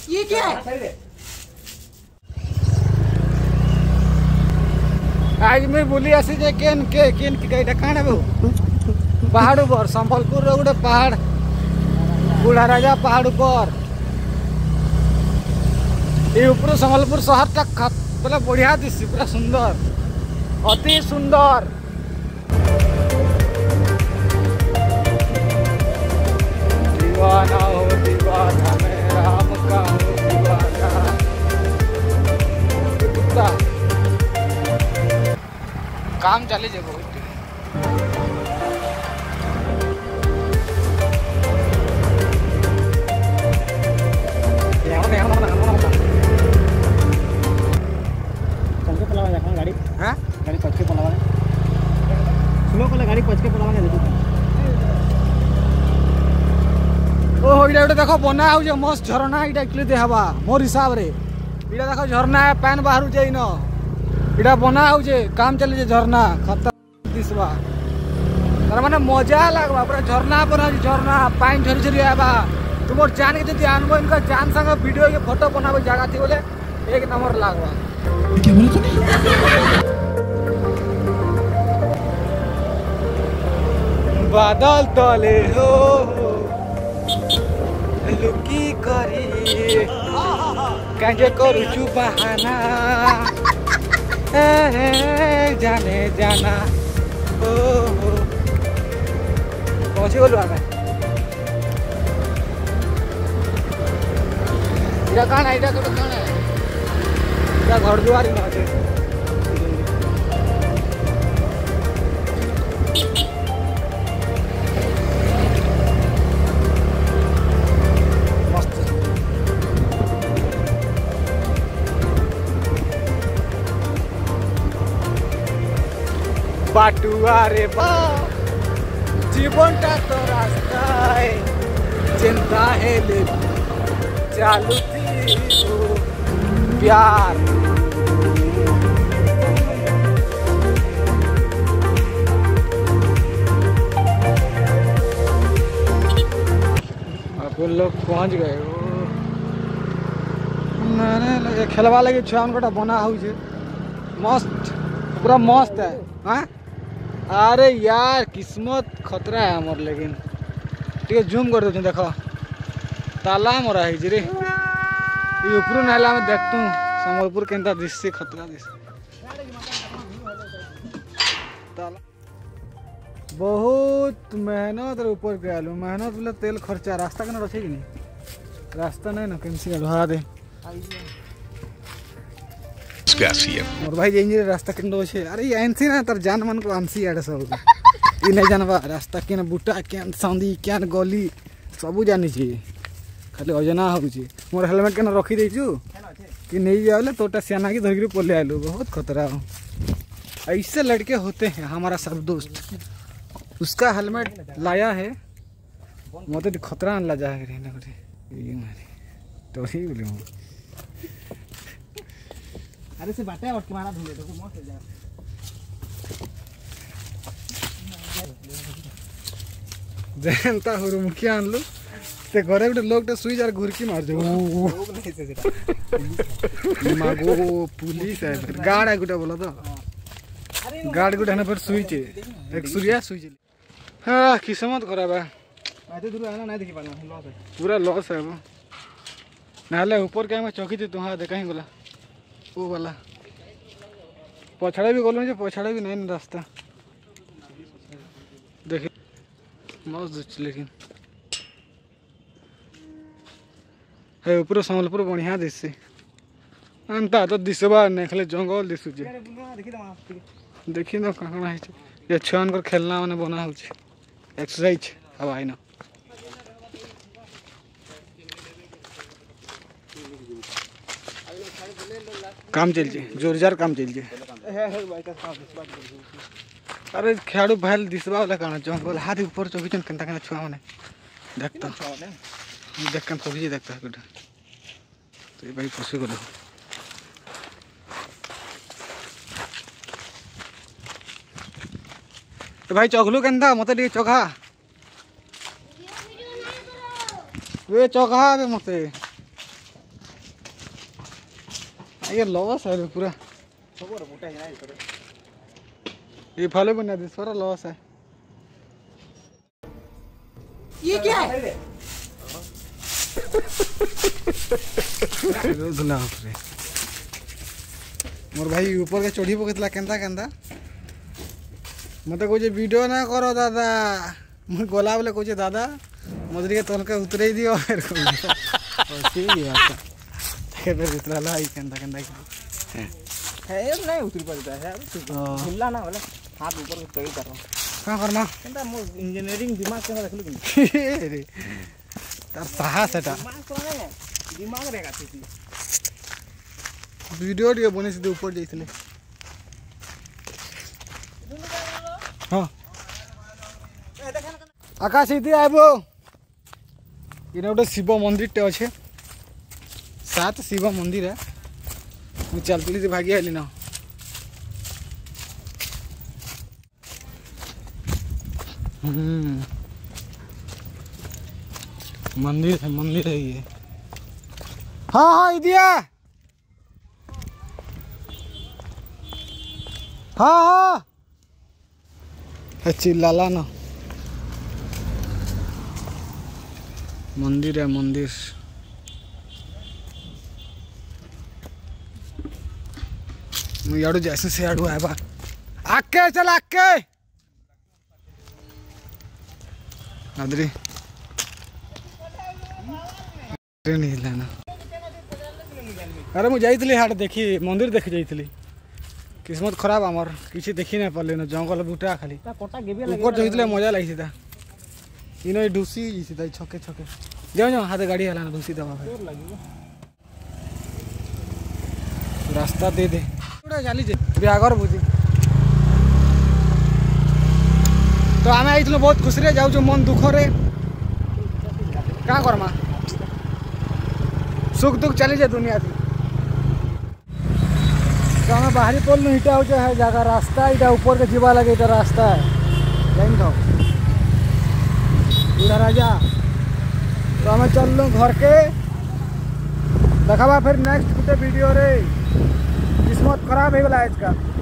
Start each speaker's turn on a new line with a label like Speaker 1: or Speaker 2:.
Speaker 1: ये क्या है? आज मैं बुली आसी जे केन की गाइडा काना बो पहाड़ ऊपर संबलपुर रो गोटे पहाड़ बुढ़ा राजा पहाड़ ऊपर ये ऊपर संबलपुर शहर टा बोले बढ़िया दिसी पूरा सुंदर अति सुंदर। दीवाना हो दीवाना मैं राम का हो दीवाना। काम चले जे बहुत गाड़ी गाड़ी पचके पलावा स्लो कले गाड़ी पचके पलावा के देखो। ओ इडा गोटे देख बना हो मस्त झरना इटा क्लियर देहबा मोर हिसाब रे इटा देख झरना है पैन बाहर जाइन इटा बना हो काम चले झरना खतर दिसबा तार माने मजा लागबा पूरा झरना बना झरना पानी झरी झरी आबा तुम जान के जदी आनबो इनका जान संग वीडियो के फोटो बनाबे जगह थी बोले एक नंबर लागबा। क्या बोले तूने? बादल तले हो लुकी करी काजे करूछु बहाना जाने जाना ओ पहुंचे बोलू आमे इटा काना इटा तो काना इटा घर दुआर न আছে बाटुआ रे बा जीवनटा तो रास्ता है चिंता है ले चालू थी तो प्यार अपन लोग पहुंच गए खेलवा लगे छुआ उनका बना हो मस्त पूरा मस्त है। हाँ अरे यार किस्मत खतरा है हमार लेकिन ठीक जूम कर दे देख ताला मोरा है रे ये ऊपर नाला में देखतू संबलपुर केंता दृश्य खतरा दिस ताला बहुत मेहनत ऊपर गलू मेहनत बोले तेल खर्चा रास्ता के रखे कि नहीं रास्ता नहीं ना कैंसी हरा दे मोर भाई जेंजी रास्ता केन छे अरे एनसी ना तर जान मन को आंसी आड़े सब ई नहीं जानबा रास्ता केन बूटा केन सांदी केन गली सब जानी छी खाली अजना हो छी मोर हेलमेट केन रखी दे छु कि नहीं जावले तोटा सियाना की धरगिरी पोले आलू बहुत खतरा हो। ऐसे लड़के होते हैं हमारा सब दोस्त उसका हेलमेट लाया है मते खतरा ला जा रे ना करे ये मारे तो ही बोले अरे से बाटे और तुम्हारा धुले तो मत हो जा जनता हो मुखिया आन लो ते घरे गोटे लोग सुई जार घुरकी मार दे मागो पुलिस है फिर गार्ड है गोटे बोला तो गार्ड गोटे हने पर सुई छे एक सूर्या सुई छे। हां किस्मत खराब है आते दूर आना नहीं देखि पाना लॉस है पूरा लॉस है वो नाले ऊपर के में चौकी थी तुहा देखा ही बोला वो वाला पछाड़े भी गलो पछाड़े भी नहीं रास्ता देखिए मस्त लेकिन है ऊपर संबलपुर बढ़िया दिशे अंता तो दिशबा नहीं खाली जंगल दिशु देखी ना कहाँ है ये छुआन कर खेलना मैंने बना हो एक्सरसाइज अब आई ना काम चल जोरजार काम चल अरे खेड़ू भाई दिशबा वाला कहाँ जंगल हाथ ऊपर चौकी चन केनता केना छुआ मैंने देखता देख के पक्षी देखता है तो ये भाई पशु को देखो तो भाई चौकलू केनता मत चौखा वे चौखा मत ये लॉस है पूरा ये फले बना दे सारा लॉस है।
Speaker 2: ये क्या है?
Speaker 1: मोर भाई ऊपर के चढ़ी पकेला केंता केंता मत कहे वीडियो ना करो दादा मुझे गोला बोले कहे दादा मजरी के तोल के उतरे ही दियो फिर उतरला केंता केंता
Speaker 2: है नहीं उतरी पड़ता है हिलला ना वाला हाथ ऊपर चढ़ी कर
Speaker 1: का करना
Speaker 2: केंता मो इंजीनियरिंग दिमाग के रखलु
Speaker 1: रे तार साहस एटा
Speaker 2: दिमाग रे गाती
Speaker 1: वीडियो टिके बने सीधे ऊपर जाइतले। हां आकाश इति आबो इने गोटे शिव मंदिर टे अच्छे 7 शिव मंदिर है मु चलती भागी आइली ना मंदिर है ये। हाँ हाँ इदिया हाँ हाँ चिल्लाला ना मंदिर है मंदिर याडू जैसे से याडू है बा आके चल आके आदरी नहीं लेना अरे मुझे जाइए हाट देखी मंदिर देखी जाइए किस्मत खराब आमर किसी देखी नहीं पारे न जंगल बूटा खाली ऊपर जाइए मजा लगी था इन ढूसी छके छके जाओ जाओ हाथ गाड़ी हला ढूसी दबा रास्ता दे दे चली ब्यागर बुझी तो आम आई बहुत खुशी रे जाऊ मन दुख रे क्या करमा सुख दुख चली जाए दुनिया थी तो हमें बाहरी पड़लु इटा हो है जगह रास्ता इटा ऊपर के जीवा लगे इटा रास्ता है जाइन दो इधर राजा तो हमें चललु घर के देखा फिर नेक्स्ट गोटे वीडियो रे किस्मत खराब हो गला इसका।